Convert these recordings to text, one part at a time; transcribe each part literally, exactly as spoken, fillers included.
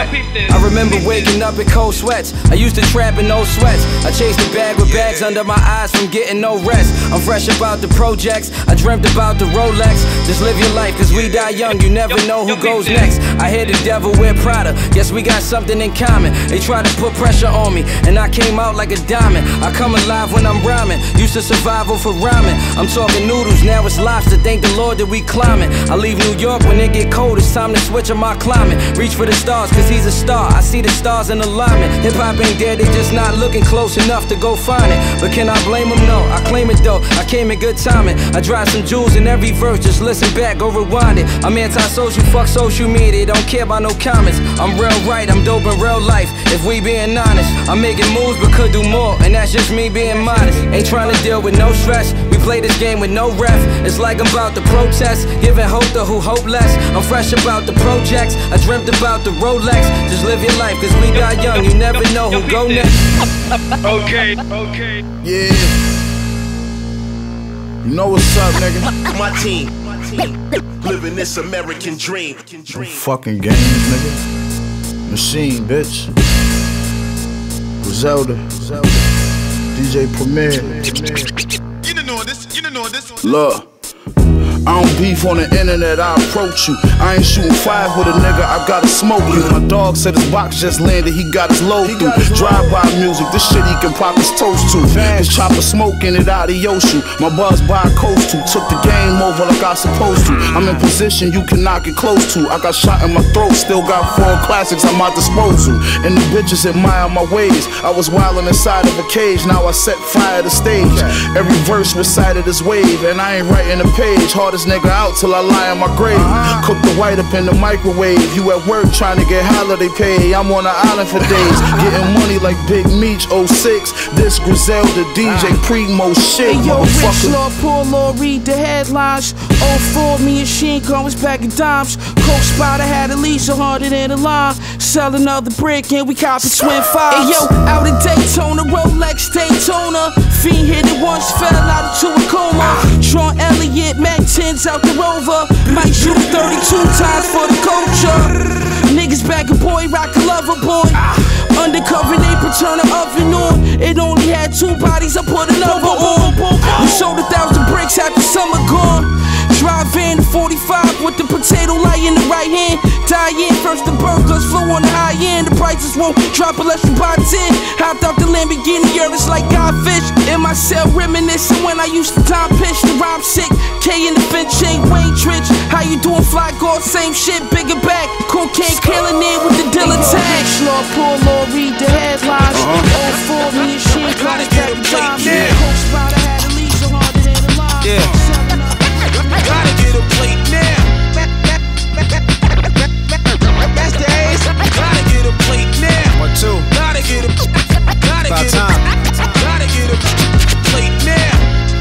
I remember waking up in cold sweats. I used to trap in no sweats. I chased a bag with bags under my eyes from getting no rest. I'm fresh about the projects. I dreamt about the Rolex. Just live your life, cause we die young. You never know who goes next. I hear the devil wear Prada. Guess we got something in common. They try to put pressure on me, and I came out like a diamond. I come alive when I'm rhyming. Used to survival for rhyming. I'm talking noodles, now it's lobster. Thank the Lord that we climbing. I leave New York when it get cold. It's time to switch on my climate. Reach for the stars, cause he's a star. I see the stars in alignment. Hip-hop ain't dead, they just not looking close enough to go find it. But can I blame them? No, I claim it though. I came in good timing. I drive some jewels in every verse. Just listen back, go rewind it. I'm anti-social, fuck social media. Don't care about no comments. I'm real right, I'm dope in real life. If we being honest, I'm making moves but could do more, and that's just me being modest. Ain't trying to deal with no stress. We play this game with no ref. It's like I'm about to protest, giving hope to who hope less. I'm fresh about the projects. I dreamt about the Rolex. Just live your life, cause we die young. You never know who go next. Okay, okay. Yeah. You know what's up, nigga? My team, living this American dream. No fucking games, nigga. Machine, bitch. Griselda, D J Premier. You don't know this, you don't know this. Look. I don't beef on the internet, I approach you. I ain't shooting five with a nigga, I gotta smoke you. My dog said his box just landed, he got his load through. Drive-by music, this shit he can pop his toast to. His chopper smoking it out of Yoshu. My buzz by a coast to. Took the game over like I supposed to. I'm in position you can knock it close to. I got shot in my throat, still got four classics at my disposal. And the bitches admire my ways. I was wildin' inside of a cage, now I set fire to stage. Every verse recited as wave, and I ain't writing a page. Hardest nigga out till I lie in my grave. Cook the white up in the microwave. You at work trying to get holiday pay. I'm on the island for days, getting money like Big Meech. oh six, this Griselda D J Primo shit. Hey yo, Rich Law, poor law, read the headlines. oh four, me and Sheen Kong was back in dimes. Coke Spider had at least a hundred in the line. Sell another brick and we cop it twin fives. Hey yo, out in Daytona, Rolex Daytona. Fiend hit it once, fell out into a coma. Sean Elliott, Mac tens out the Rover. Might shoot thirty-two times for the culture. Niggas back a boy, rock a lover boy. Undercover apron, turn the oven on. It only had two bodies, I put another on. We sold a thousand bricks after summer gone. Drive in forty-five with the potato light in the right hand. Die in first the burglars flow on the high end. The prices won't drop unless you buy ten. Hopped out the Lamborghini, Urus like Godfish. In my cell reminiscing when I used to time pitch. The rhyme sick, K in the Finch ain't Wayne Trich. How you doing, fly guard? Same shit, bigger back. Cocaine killing it with the dealer tag. Law, poor law, read the headlines. oh four, me and Sheen Kong back in dimes. Coke Spider had at least a hundred in the line. Yeah. Gotta get a plate now. That's the ace. Gotta get a plate now. One, two. Gotta get a. Gotta About get time. a. Gotta get a plate now.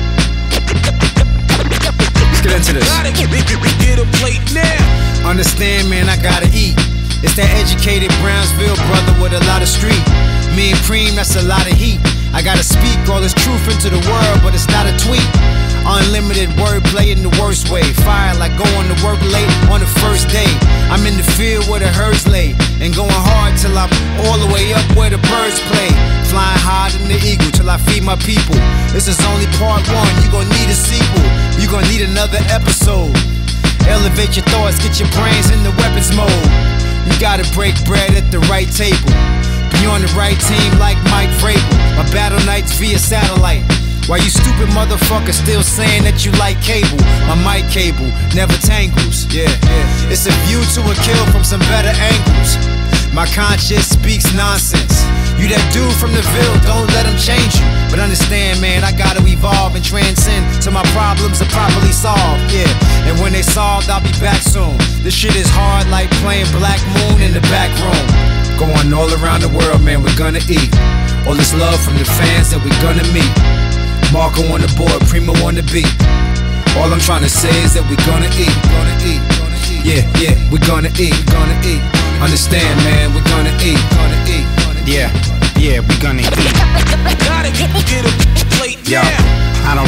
Let's get into this. Gotta get, get a plate now. Understand, man, I gotta eat. It's that educated Brownsville brother with a lot of street. Me and Cream, that's a lot of heat. I gotta speak all this truth into the world, but it's not a tweet. Unlimited wordplay in the worst way. Fire like going to work late on the first day. I'm in the field where the herds lay, and going hard till I'm all the way up where the birds play. Flying higher than the eagle till I feed my people. This is only part one, you gon' need a sequel. You gon' need another episode. Elevate your thoughts, get your brains in the weapons mode. You gotta break bread at the right table. Be on the right team like Mike Vrabel. My battle nights via satellite. Why you stupid motherfuckers still saying that you like cable? My mic cable never tangles, yeah, yeah. It's a view to a kill from some better angles. My conscience speaks nonsense. You that dude from the Ville, don't let him change you. But understand, man, I gotta evolve and transcend so my problems are properly solved, yeah. And when they solved, I'll be back soon. This shit is hard like playing Black Moon in the back room. Going all around the world, man, we're gonna eat. All this love from the fans that we're gonna meet. Marco on the board, Primo on the beat. All I'm trying to say is that we're gonna eat, gonna eat, gonna eat. Yeah, yeah, we're gonna eat, gonna eat. Understand, man, we're gonna eat, gonna eat. Yeah, yeah, we're gonna eat. Gotta get, get a plate Yo, now. I don't write into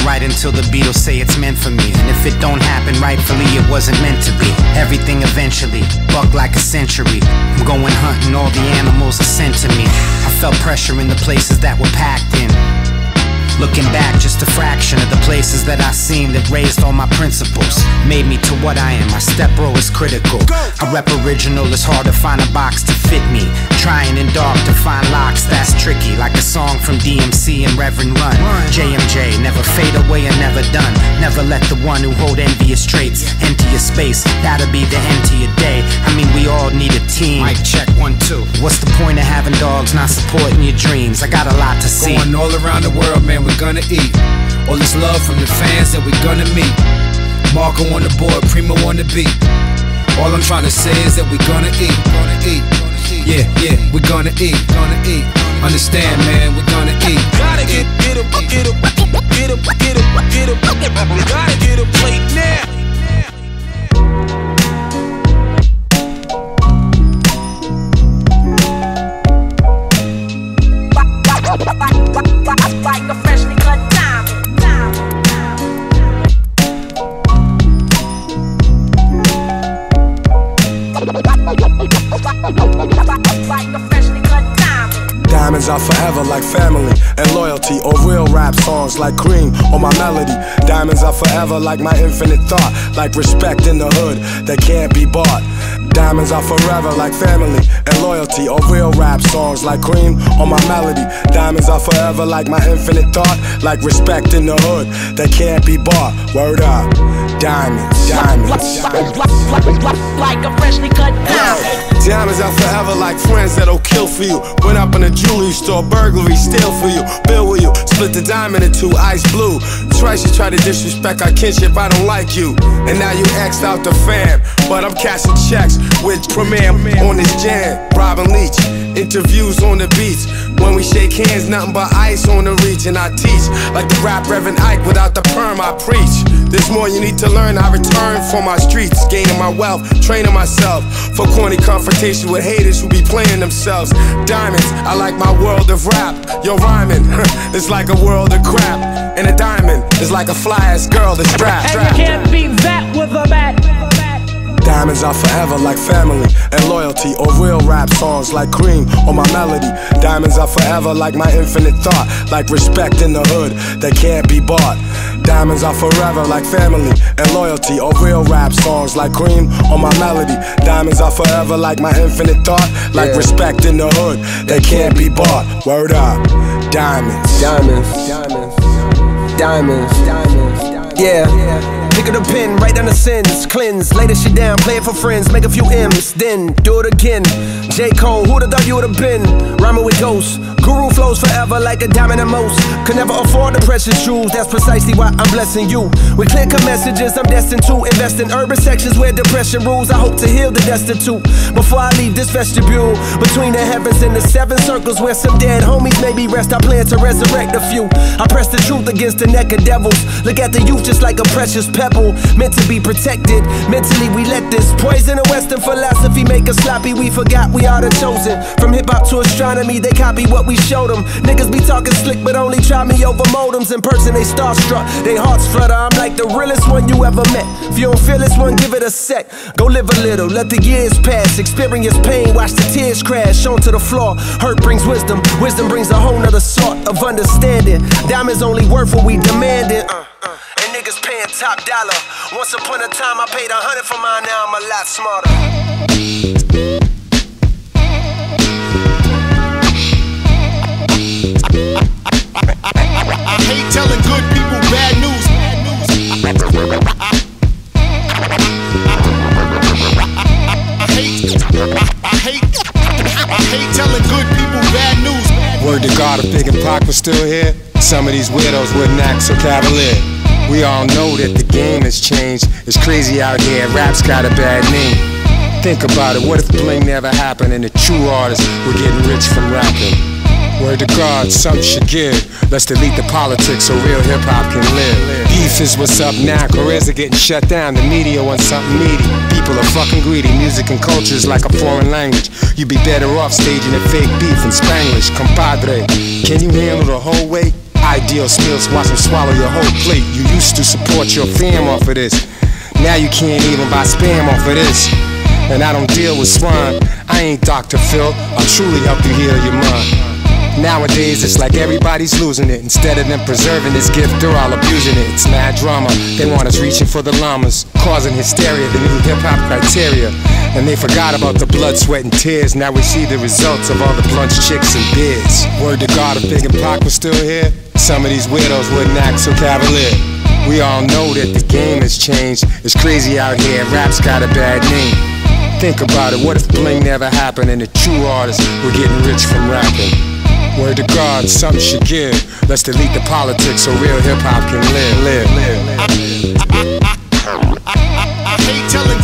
till the Beatles say it's meant for me. And if it don't happen rightfully, it wasn't meant to be. Everything eventually, buck like a century. I'm going hunting, all the animals are sent to me. I felt pressure in the places that were packed in. Looking back, just a fraction of the places that I seen that raised all my principles, made me to what I am. My step bro is critical. I rep original, it's hard to find a box to fit me. Trying in dark to find locks, that's tricky. Like a song from D M C and Reverend Run. J M J, never fade away and never done. Never let the one who hold envious traits empty your space. That'll be the end to your day. I mean, we all need a team. Mic check, one, two. What's the point of having dogs not supporting your dreams? I got a lot to see. Going all around the world, man, we're gonna eat. All this love from the fans that we're gonna meet. Marco on the board, Primo on the beat. All I'm trying to say is that we're gonna eat. Gonna eat. Yeah, yeah, we're gonna eat. Gonna eat. Understand, man, we're gonna eat. Gotta get, get up, get up, get up, get up, get up. Gotta get a plate now. Like a freshly cut diamond, diamond, like a freshly cut diamond. Diamonds are forever like family and loyalty, or real rap songs like Cream or my melody. Diamonds are forever like my infinite thought, like respect in the hood that can't be bought. Diamonds are forever like family and loyalty, or real rap songs like Cream or my melody. Diamonds are forever like my infinite thought, like respect in the hood that can't be bought. Word up, diamonds, diamonds, diamonds. Like a freshly cut diamond. Diamonds are forever like friends that'll kill for you. Went up in a jewelry store, burglary, steal for you, bill with you, split the diamond in two, ice blue. Twice you try to disrespect our kinship, I don't like you. And now you X'd out the fam, but I'm cashing checks with Premier on this jam. Robin Leach, interviews on the beach. When we shake hands, nothing but ice on the reach. And I teach like the rap Reverend Ike, without the perm I preach. There's more you need to learn, I return for my streets. Gaining my wealth, training myself for corny confrontation with haters who be playing themselves. Diamonds, I like my world of rap. Yo, rhyming, it's like a world of crap. And a diamond is like a fly-ass girl that's strapped. And you can't beat that with a bat. Diamonds are forever like family and loyalty, or real rap songs like Cream or my melody. Diamonds are forever like my infinite thought, like respect in the hood that can't be bought. Diamonds are forever like family and loyalty, or real rap songs like Cream or my melody. Diamonds are forever like my infinite thought, like yeah. respect in the hood that can't be bought. Word up, diamonds, diamonds, diamonds, diamonds, diamonds, yeah. Pick up the pen, write down the sins, cleanse, lay this shit down, play it for friends, make a few M's, then do it again. J. Cole, who'da thought you would've been? Rhyming with ghosts, guru flows forever like a diamond and most. Could never afford the precious jewels, that's precisely why I'm blessing you. With clear cut messages, I'm destined to invest in urban sections where depression rules. I hope to heal the destitute before I leave this vestibule. Between the heavens and the seven circles where some dead homies maybe rest, I plan to resurrect a few. I press the truth against the neck of devils. Look at the youth just like a precious pebble, meant to be protected. Mentally we let this poison of Western philosophy make us sloppy. We forgot we are the chosen. From hip-hop to astronomy, they copy what we showed them. Niggas be talking slick but only try me over modems. In person they starstruck, they hearts flutter. I'm like the realest one you ever met. If you don't feel this one, give it a sec. Go live a little, let the years pass. Experience pain, watch the tears crash onto the floor. Hurt brings wisdom, wisdom brings a whole nother sort of understanding. Diamonds only worth what we demanded. uh, uh. And niggas paying top dollar. Once upon a time I paid a hundred for mine, now I'm a lot smarter. I hate telling good people bad news. I hate, I hate, I hate telling good people bad news. Word to God, if Big and Pac was still here, some of these weirdos wouldn't act so cavalier. We all know that the game has changed. It's crazy out here, rap's got a bad name. Think about it, what if bling never happened and the true artists were getting rich from rapping? Word to God, something should give. Let's delete the politics so real hip-hop can live. Beef is what's up now, careers are getting shut down. The media wants something meaty. People are fucking greedy. Music and culture is like a foreign language. You'd be better off staging a fake beef in Spanglish. Compadre, can you handle the whole weight? Ideal spills, watch them swallow your whole plate. You used to support your fam off of this. Now you can't even buy spam off of this. And I don't deal with swine. I ain't Doctor Phil, I'll truly help you heal your mind. Nowadays it's like everybody's losing it. Instead of them preserving this gift, they're all abusing it. It's mad drama, they want us reaching for the llamas, causing hysteria, the new hip-hop criteria. And they forgot about the blood, sweat, and tears. Now we see the results of all the blunts, chicks, and beers. Word to God, if Big and Pac was still here, some of these widows wouldn't act so cavalier. We all know that the game has changed. It's crazy out here, rap's got a bad name. Think about it, what if bling never happened and the true artists were getting rich from rapping? Word to God, something should give. Let's delete the politics so real hip-hop can live, live, live. I, I, I, I, I hate telling